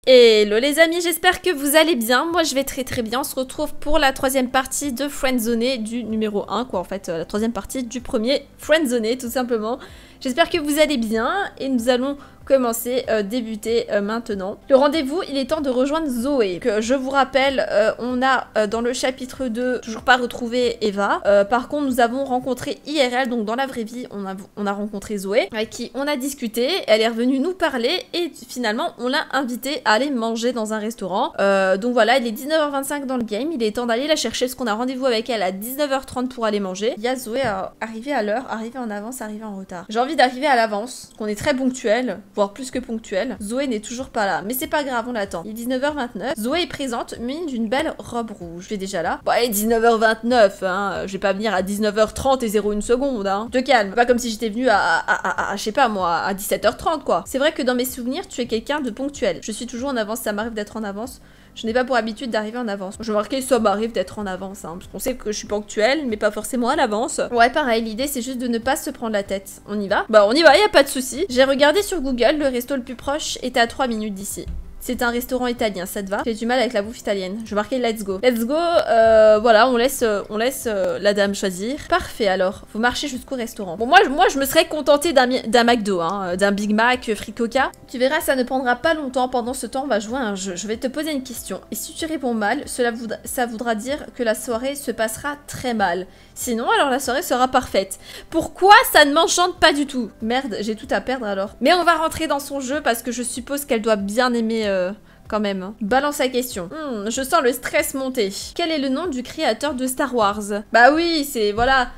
Hello les amis, j'espère que vous allez bien. Moi je vais très bien. On se retrouve pour la troisième partie de Friendzoné du numéro 1 quoi, en fait la troisième partie du premier Friendzoné tout simplement. J'espère que vous allez bien et nous allons commencer, débuter maintenant. Le rendez-vous, il est temps de rejoindre Zoé. Que je vous rappelle, on a dans le chapitre 2 toujours pas retrouvé Eva. Par contre, nous avons rencontré IRL, donc dans la vraie vie, on a rencontré Zoé, avec qui on a discuté. Elle est revenue nous parler et finalement, on l'a invitée à aller manger dans un restaurant. Donc voilà, il est 19h25 dans le game. Il est temps d'aller la chercher parce qu'on a rendez-vous avec elle à 19h30 pour aller manger. Il y a Zoé arriver à l'heure, arriver en avance, arriver en retard. J'ai envie d'arriver à l'avance, qu'on est très ponctuel, voire plus que ponctuel. Zoé n'est toujours pas là, mais c'est pas grave, on l'attend. Il est 19h29. Zoé est présente, munie d'une belle robe rouge. Je vais déjà là. Bon, allez, 19h29, hein. Je vais pas venir à 19h30 et 01 seconde, hein. Te calme. Pas comme si j'étais venue je sais pas moi, à 17h30, quoi. C'est vrai que dans mes souvenirs, tu es quelqu'un de ponctuel. Je suis toujours en avance, ça m'arrive d'être en avance. Je n'ai pas pour habitude d'arriver en avance. Je marquais ça m'arrive d'être en avance, hein, parce qu'on sait que je suis ponctuelle, mais pas forcément à l'avance. Ouais, pareil, l'idée c'est juste de ne pas se prendre la tête. On y va? Bah on y va, y a pas de souci. J'ai regardé sur Google, le resto le plus proche était à 3 minutes d'ici. C'est un restaurant italien, ça te va? J'ai du mal avec la bouffe italienne. Je marquais let's go. Let's go, voilà, on laisse la dame choisir. Parfait alors, vous marchez jusqu'au restaurant. Bon, moi je me serais contentée d'un McDo, hein, d'un Big Mac, Free Coca. Tu verras, ça ne prendra pas longtemps. Pendant ce temps, on va jouer à un jeu. Je vais te poser une question. Et si tu réponds mal, ça voudra dire que la soirée se passera très mal. Sinon, alors la soirée sera parfaite. Pourquoi ça ne m'enchante pas du tout? Merde, j'ai tout à perdre alors. Mais on va rentrer dans son jeu parce que je suppose qu'elle doit bien aimer... quand même. Balance la question. Je sens le stress monter. Quel est le nom du créateur de Star Wars? Bah oui, c'est... voilà.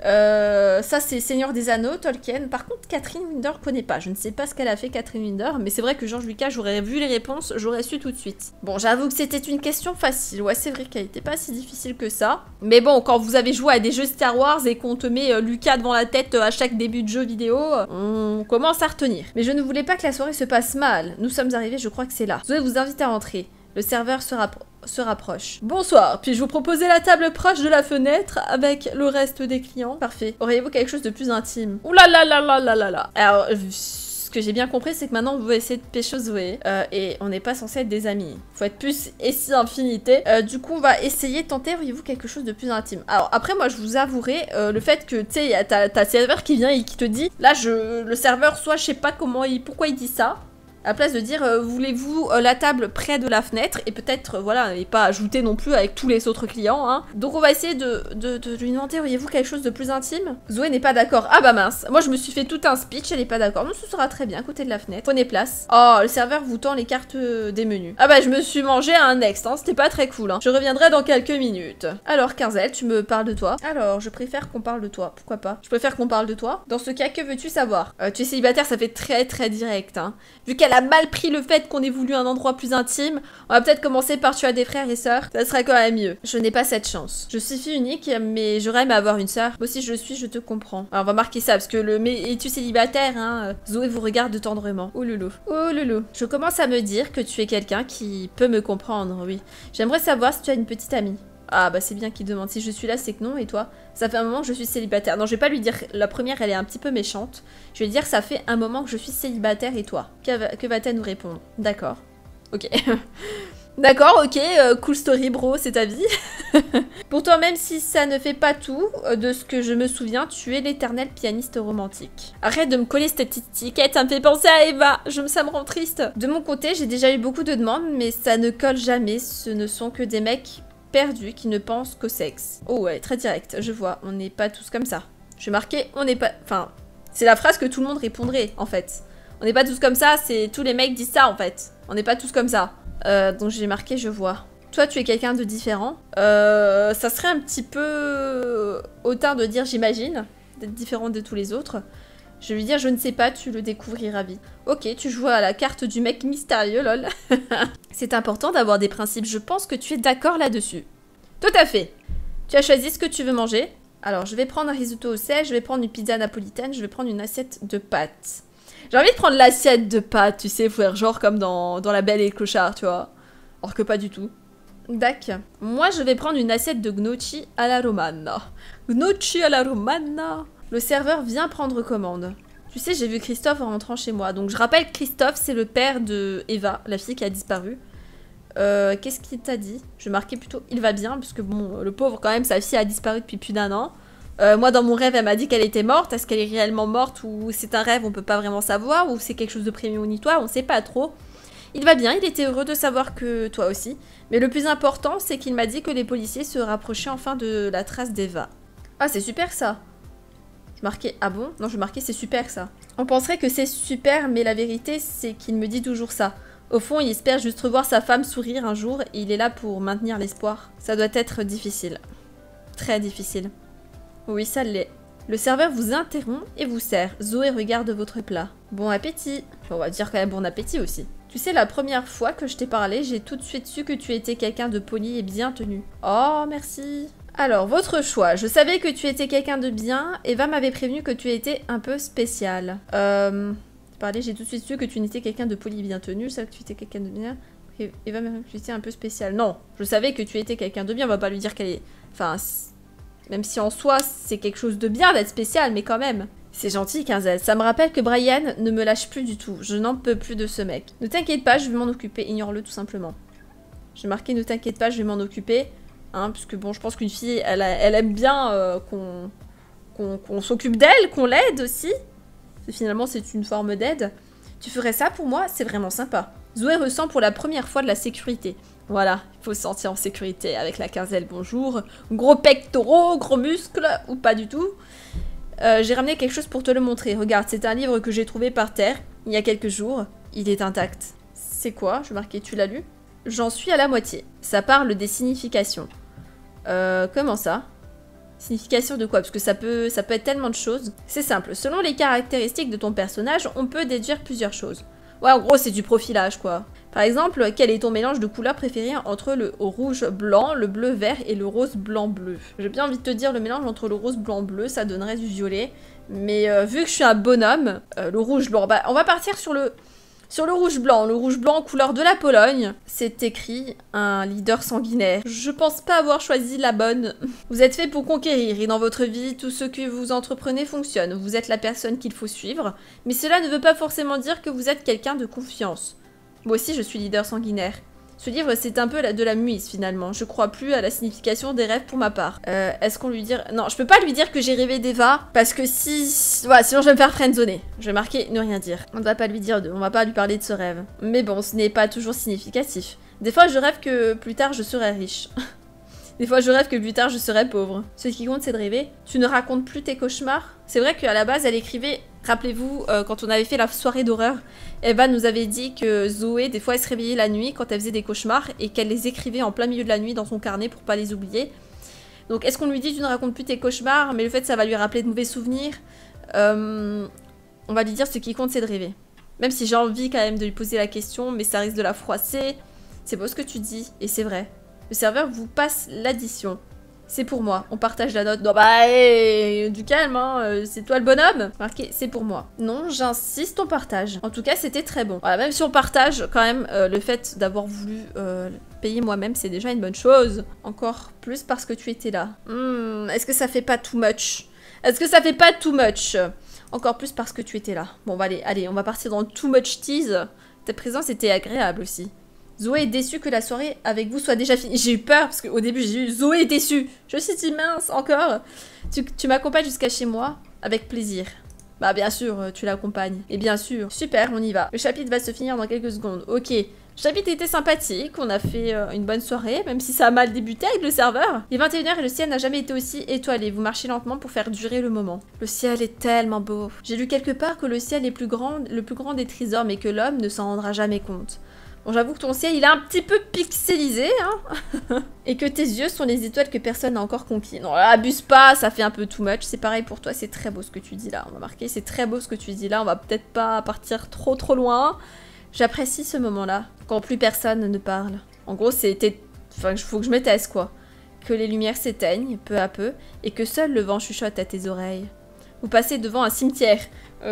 Ça c'est Seigneur des Anneaux, Tolkien. Par contre, Catherine Winder connaît pas. Je ne sais pas ce qu'elle a fait, Catherine Winder. Mais c'est vrai que George Lucas, j'aurais vu les réponses, j'aurais su tout de suite. Bon, j'avoue que c'était une question facile. Ouais, c'est vrai qu'elle était pas si difficile que ça. Mais bon, quand vous avez joué à des jeux Star Wars et qu'on te met Lucas devant la tête à chaque début de jeu vidéo, on commence à retenir. Mais je ne voulais pas que la soirée se passe mal. Nous sommes arrivés, je crois que c'est là. Zoé vous invite à rentrer. Le serveur se rapproche. Bonsoir, puis-je vous proposer la table proche de la fenêtre avec le reste des clients? Parfait. Auriez-vous quelque chose de plus intime? Ouh là là là là là là là. Alors, ce que j'ai bien compris, c'est que maintenant, on veut essayer de pécho Zoé. Et on n'est pas censé être des amis. Faut être plus et si infinité. Du coup, on va essayer de tenter, auriez-vous quelque chose de plus intime? Alors, après, moi, je vous avouerai le fait que, tu sais, il y a ta serveur qui vient et qui te dit, là, le serveur, soit je sais pas pourquoi il dit ça. À la place de dire voulez-vous la table près de la fenêtre et peut-être voilà et pas ajouter non plus avec tous les autres clients hein. Donc on va essayer de lui demander auriez-vous quelque chose de plus intime? Zoé n'est pas d'accord. Ah bah mince, moi je me suis fait tout un speech, elle est pas d'accord. Non, ce sera très bien à côté de la fenêtre. Prenez place. Oh, le serveur vous tend les cartes des menus. Ah bah je me suis mangé un next hein, c'était pas très cool hein. Je reviendrai dans quelques minutes. Alors Quinzel, tu me parles de toi? Alors je préfère qu'on parle de toi, pourquoi pas? Je préfère qu'on parle de toi. Dans ce cas, que veux-tu savoir? Tu es célibataire, ça fait très direct hein. Vu qu'elle a mal pris le fait qu'on ait voulu un endroit plus intime, on va peut-être commencer par tu as des frères et sœurs, ça serait quand même mieux. Je n'ai pas cette chance. Je suis fille unique, mais j'aurais aimé avoir une sœur. Moi aussi je le suis, je te comprends. Alors on va marquer ça, parce que mais es-tu célibataire, hein? Zoé vous regarde tendrement. Oh loulou. Oh loulou. Je commence à me dire que tu es quelqu'un qui peut me comprendre, oui. J'aimerais savoir si tu as une petite amie. Ah bah c'est bien qu'il demande. Si je suis là, c'est que non, et toi? Ça fait un moment que je suis célibataire. Non, je vais pas lui dire... La première, elle est un petit peu méchante. Je vais lui dire ça fait un moment que je suis célibataire, et toi? Que va-t-elle nous répondre? D'accord. Ok. D'accord, ok. Cool story, bro, c'est ta vie. Pour toi, même si ça ne fait pas tout, de ce que je me souviens, tu es l'éternel pianiste romantique. Arrête de me coller cette petite étiquette, ça me fait penser à Eva. Ça me rend triste. De mon côté, j'ai déjà eu beaucoup de demandes, mais ça ne colle jamais. Ce ne sont que des mecs... perdus qui ne pensent qu'au sexe. Oh ouais, très direct, je vois, on n'est pas tous comme ça. Je vais marquer, on n'est pas... Enfin, c'est la phrase que tout le monde répondrait, en fait. On n'est pas tous comme ça, c'est... Tous les mecs disent ça, en fait. On n'est pas tous comme ça. Donc j'ai marqué, je vois. Toi, tu es quelqu'un de différent. Ça serait un petit peu... hautain de dire, j'imagine, d'être différent de tous les autres. Je vais lui dire, je ne sais pas, tu le découvriras vite. Ok, tu joues à la carte du mec mystérieux, lol. C'est important d'avoir des principes, je pense que tu es d'accord là-dessus. Tout à fait. Tu as choisi ce que tu veux manger. Alors, je vais prendre un risotto au sel, je vais prendre une pizza napolitaine, je vais prendre une assiette de pâtes. J'ai envie de prendre l'assiette de pâtes, tu sais, frère, genre comme dans La Belle et le Clochard, tu vois. Or que pas du tout. Dac. Moi, je vais prendre une assiette de gnocchi à la romana. Gnocchi à la romana. Le serveur vient prendre commande. Tu sais, j'ai vu Christophe en rentrant chez moi. Donc je rappelle que Christophe, c'est le père de Eva, la fille qui a disparu. Qu'est-ce qu'il t'a dit? Je marquais plutôt il va bien, parce que bon, le pauvre quand même, sa fille a disparu depuis plus d'1 an. Moi dans mon rêve elle m'a dit qu'elle était morte. Est-ce qu'elle est réellement morte ou c'est un rêve, on peut pas vraiment savoir, ou c'est quelque chose de prémonitoire, on sait pas trop. Il va bien, il était heureux de savoir que toi aussi. Mais le plus important, c'est qu'il m'a dit que les policiers se rapprochaient enfin de la trace d'Eva. Ah, c'est super ça. Je marquais ah bon? Non, je marquais c'est super ça. On penserait que c'est super, mais la vérité c'est qu'il me dit toujours ça. Au fond, il espère juste revoir sa femme sourire un jour et il est là pour maintenir l'espoir. Ça doit être difficile. Très difficile. Oui, ça l'est. Le serveur vous interrompt et vous sert. Zoé regarde votre plat. Bon appétit. On va dire quand même bon appétit aussi. Tu sais, la première fois que je t'ai parlé, j'ai tout de suite su que tu étais quelqu'un de poli et bien tenu. Oh, merci. Alors, votre choix. Je savais que tu étais quelqu'un de bien. Eva m'avait prévenu que tu étais un peu spécial. J'ai tout de suite su que tu n'étais quelqu'un de poli et bien tenu. Je savais que tu étais quelqu'un de bien. Eva m'a dit que tu étais un peu spécial. Non, je savais que tu étais quelqu'un de bien. On va pas lui dire qu'elle est... Enfin, même si en soi, c'est quelque chose de bien d'être spécial, mais quand même. C'est gentil, Quinzel. Ça me rappelle que Brian ne me lâche plus du tout. Je n'en peux plus de ce mec. Ne t'inquiète pas, je vais m'en occuper. Ignore-le tout simplement. J'ai marqué ne t'inquiète pas, je vais m'en occuper. Hein, parce que bon, je pense qu'une fille, elle aime bien qu'on s'occupe d'elle, qu'on l'aide aussi. Finalement, c'est une forme d'aide. Tu ferais ça pour moi? C'est vraiment sympa. Zoé ressent pour la première fois de la sécurité. Voilà, il faut se sentir en sécurité avec la Quinzel, bonjour. Gros pectoraux, gros muscles, ou pas du tout. J'ai ramené quelque chose pour te le montrer. Regarde, c'est un livre que j'ai trouvé par terre, il y a quelques jours. Il est intact. C'est quoi? Je marquais, tu l'as lu? J'en suis à la moitié. Ça parle des significations. Comment ça? Signification de quoi? Parce que ça peut être tellement de choses. C'est simple. Selon les caractéristiques de ton personnage, on peut déduire plusieurs choses. Ouais, en gros, c'est du profilage, quoi. Par exemple, quel est ton mélange de couleurs préféré entre le rouge-blanc, le bleu-vert et le rose-blanc-bleu? J'ai bien envie de te dire le mélange entre le rose-blanc-bleu, ça donnerait du violet. Mais vu que je suis un bonhomme, le rouge-blanc, bah, on va partir sur le rouge-blanc. Le rouge-blanc, couleur de la Pologne. C'est écrit un leader sanguinaire. Je pense pas avoir choisi la bonne. Vous êtes fait pour conquérir et dans votre vie, tout ce que vous entreprenez fonctionne. Vous êtes la personne qu'il faut suivre. Mais cela ne veut pas forcément dire que vous êtes quelqu'un de confiance. Moi aussi, je suis leader sanguinaire. Ce livre, c'est un peu de la muise, finalement. Je crois plus à la signification des rêves pour ma part. Est-ce qu'on lui dit... Non, je peux pas lui dire que j'ai rêvé d'Eva, parce que si... Voilà, sinon je vais me faire friendzoner. Je vais marquer ne rien dire. On ne va pas lui dire... On va pas lui parler de ce rêve. Mais bon, ce n'est pas toujours significatif. Des fois, je rêve que plus tard, je serai riche. Des fois, je rêve que plus tard, je serai pauvre. Ce qui compte, c'est de rêver. Tu ne racontes plus tes cauchemars? C'est vrai qu'à la base, elle écrivait... Rappelez-vous, quand on avait fait la soirée d'horreur, Eva nous avait dit que Zoé, des fois, elle se réveillait la nuit quand elle faisait des cauchemars et qu'elle les écrivait en plein milieu de la nuit dans son carnet pour pas les oublier. Donc, est-ce qu'on lui dit tu ne racontes plus tes cauchemars, mais le fait ça va lui rappeler de mauvais souvenirs? On va lui dire ce qui compte, c'est de rêver. Même si j'ai envie quand même de lui poser la question, mais ça risque de la froisser. C'est beau ce que tu dis, et c'est vrai. Le serveur vous passe l'addition. C'est pour moi. On partage la note. Non, bah, hey, du calme, hein. C'est toi le bonhomme. Marqué, c'est pour moi. Non, j'insiste, on partage. En tout cas, c'était très bon. Voilà, même si on partage, quand même, le fait d'avoir voulu payer moi-même, c'est déjà une bonne chose. Encore plus parce que tu étais là. Est-ce que ça fait pas too much? Est-ce que ça fait pas too much? Encore plus parce que tu étais là. Bon, bah, allez, on va partir dans too much tease. Ta présence était agréable aussi. Zoé est déçue que la soirée avec vous soit déjà finie. J'ai eu peur parce qu'au début j'ai eu Zoé est déçue. Je me suis dit mince encore. Tu m'accompagnes jusqu'à chez moi avec plaisir. Bah bien sûr, tu l'accompagnes. Et bien sûr. Super, on y va. Le chapitre va se finir dans quelques secondes. Ok. Le chapitre était sympathique. On a fait une bonne soirée, même si ça a mal débuté avec le serveur. Il est 21 h et le ciel n'a jamais été aussi étoilé. Vous marchez lentement pour faire durer le moment. Le ciel est tellement beau. J'ai lu quelque part que le ciel est le plus grand des trésors, mais que l'homme ne s'en rendra jamais compte. Bon, j'avoue que ton ciel, il est un petit peu pixelisé, hein. Et que tes yeux sont les étoiles que personne n'a encore conquis. Non, abuse pas, ça fait un peu too much. C'est pareil pour toi, c'est très beau ce que tu dis là. On va marquer, c'est très beau ce que tu dis là. On va peut-être pas partir trop loin. J'apprécie ce moment-là, quand plus personne ne parle. En gros, enfin, faut que je me taise, quoi. Que les lumières s'éteignent, peu à peu, et que seul le vent chuchote à tes oreilles. Vous passez devant un cimetière.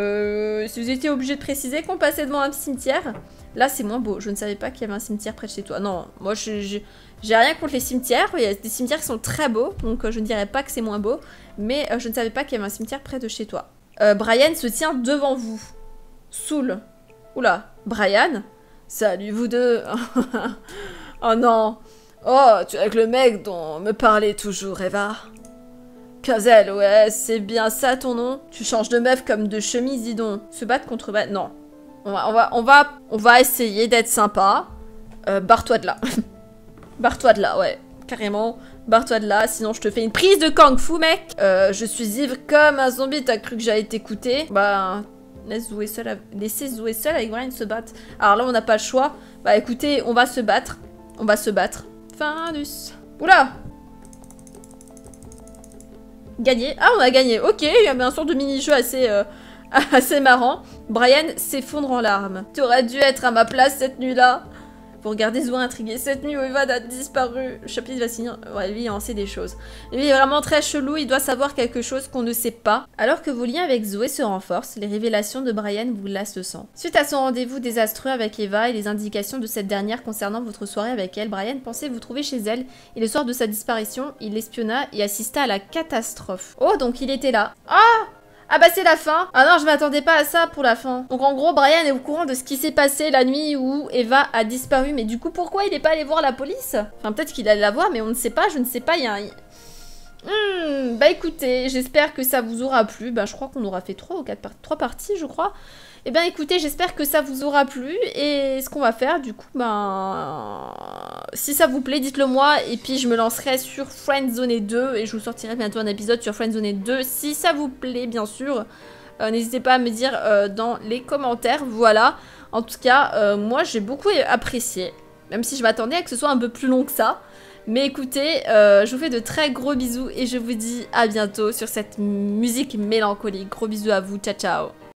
Si vous étiez obligé de préciser qu'on passait devant un cimetière... Là, c'est moins beau. Je ne savais pas qu'il y avait un cimetière près de chez toi. Non, moi, j'ai rien contre les cimetières. Il y a des cimetières qui sont très beaux, donc je ne dirais pas que c'est moins beau. Mais je ne savais pas qu'il y avait un cimetière près de chez toi. Brian se tient devant vous. Soul. Oula, Brian? Salut vous deux. Oh non. Oh, tu es avec le mec dont me parlait toujours Eva. Kazel, ouais, c'est bien ça ton nom? Tu changes de meuf comme de chemise, dis donc. Se battre contre... Non. On va essayer d'être sympa. Barre-toi de là. Barre-toi de là, ouais. Carrément. Barre-toi de là, sinon je te fais une prise de kung-fu, mec. Je suis ivre comme un zombie, t'as cru que j'allais t'écouter? Bah, laissez Zoé seule avec Brian se battre. Alors là, on n'a pas le choix. Bah écoutez, on va se battre. On va se battre. Findus. Oula! Gagné. Ah, on a gagné. Ok, il y avait un sort de mini-jeu assez, assez marrant. Brian s'effondre en larmes. Tu aurais dû être à ma place cette nuit-là. Vous regardez Zoé intrigué. Cette nuit où Eva a disparu. Le chapitre va signer. Ouais, lui, il en sait des choses. Lui, il est vraiment très chelou. Il doit savoir quelque chose qu'on ne sait pas. Alors que vos liens avec Zoé se renforcent, les révélations de Brian vous glacent le sang. Suite à son rendez-vous désastreux avec Eva et les indications de cette dernière concernant votre soirée avec elle, Brian pensait vous trouver chez elle. Et le soir de sa disparition, il l'espionna et assista à la catastrophe. Oh, donc il était là. Ah! Ah bah c'est la fin. Ah non, je m'attendais pas à ça pour la fin. Donc en gros, Brian est au courant de ce qui s'est passé la nuit où Eva a disparu. Mais du coup, pourquoi il est pas allé voir la police? Enfin, peut-être qu'il allait la voir, mais on ne sait pas, je ne sais pas, il y a un... bah écoutez, j'espère que ça vous aura plu. Bah je crois qu'on aura fait 3 parties, je crois. Eh bien écoutez, j'espère que ça vous aura plu. Et ce qu'on va faire, du coup, ben... si ça vous plaît, dites-le moi. Et puis je me lancerai sur Friendzone 2. Et je vous sortirai bientôt un épisode sur Friendzone 2. Si ça vous plaît, bien sûr. N'hésitez pas à me dire dans les commentaires. Voilà. En tout cas, moi j'ai beaucoup apprécié. Même si je m'attendais à que ce soit un peu plus long que ça. Mais écoutez, je vous fais de très gros bisous. Et je vous dis à bientôt sur cette musique mélancolique. Gros bisous à vous. Ciao, ciao.